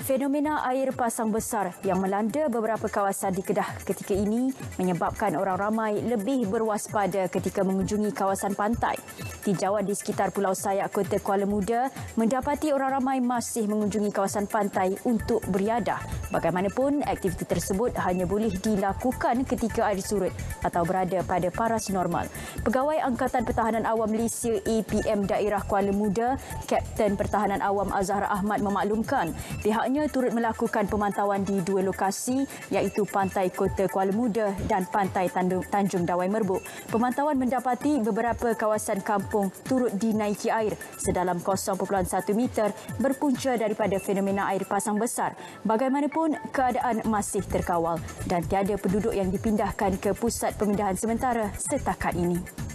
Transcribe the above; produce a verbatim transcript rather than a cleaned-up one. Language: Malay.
Fenomena air pasang besar yang melanda beberapa kawasan di Kedah ketika ini menyebabkan orang ramai lebih berwaspada ketika mengunjungi kawasan pantai. Tinjauan di sekitar Pulau Sayak, Kota Kuala Muda mendapati orang ramai masih mengunjungi kawasan pantai untuk beriadah. Bagaimanapun, aktiviti tersebut hanya boleh dilakukan ketika air surut atau berada pada paras normal. Pegawai Angkatan Pertahanan Awam Malaysia A P M Daerah Kuala Muda, Kapten Pertahanan Awam Azhar Ahmad memaklumkan pihaknya turut melakukan pemantauan di dua lokasi iaitu Pantai Kota Kuala Muda dan Pantai Tanjung Dawai Merbuk. Pemantauan mendapati beberapa kawasan kampung turut dinaiki air sedalam kosong perpuluhan satu meter berpunca daripada fenomena air pasang besar. Bagaimanapun, keadaan masih terkawal dan tiada penduduk yang dipindahkan ke pusat pemindahan sementara setakat ini.